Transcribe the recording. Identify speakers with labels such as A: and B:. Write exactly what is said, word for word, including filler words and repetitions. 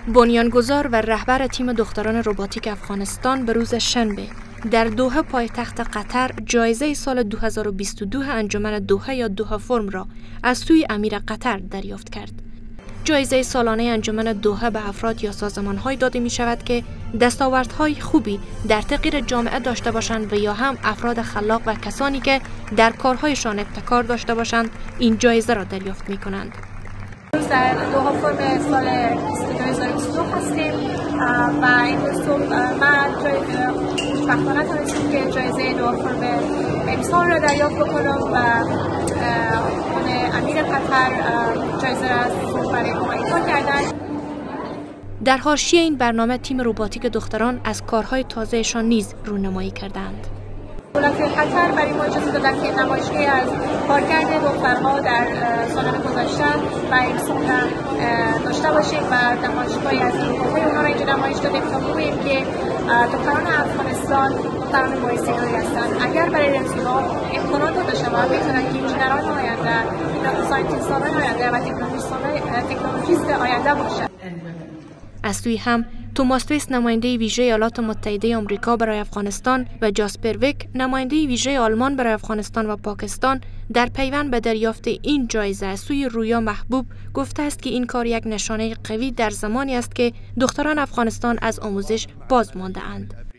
A: بنیانگذار و رهبر تیم دختران رباتیک افغانستان به روز شنبه در دوحه پایتخت قطر جایزه سال دو هزار و بیست و دو انجمن دوحه یا دوحه فرم را از سوی امیر قطر دریافت کرد. جایزه سالانه انجمن دوحه به افراد یا سازمان‌های داده می شود که دستاوردهای خوبی در تغییر جامعه داشته باشند و یا هم افراد خلاق و کسانی که در کارهایشان ابتکار داشته باشند این جایزه را دریافت می کنند.
B: در دوحه فرم سال دو هزار و بیست و دو هستیم و این صبح من خوشبختانه تونستم که جایزه دوحه فرم امسال را دریافت بکنم و اون امیر قطر جایزه را برای ما اعطا کردن.
A: در حاشیه این برنامه تیم رباتیک دختران از کارهای تازهشان نیز رونمایی کردند.
B: دولت قطر برای ما اجازه دادن که نمایشگاهی از کارکرد دخترها در سالن گذشته و امسال داشته باشیم و نمایشگاهی از رویدادهای اونها را اینجا نمایش دادیم تا بگوییم که دختران افغانستان دختران بااستعدادی هستند. اگر برای رمزی‌ها امکانات داشته باشند میتونن که انجینران آینده، ساینتیستان آینده و تکنولوژیست آینده باشند.
A: از سوی هم توماس ویس نماینده ویژه ایالات متحده آمریکا برای افغانستان و جاسپر ویک نماینده ویژه آلمان برای افغانستان و پاکستان در پیوند به دریافت این جایزه از سوی رویا محبوب گفته است که این کار یک نشانه قوی در زمانی است که دختران افغانستان از آموزش باز مانده اند.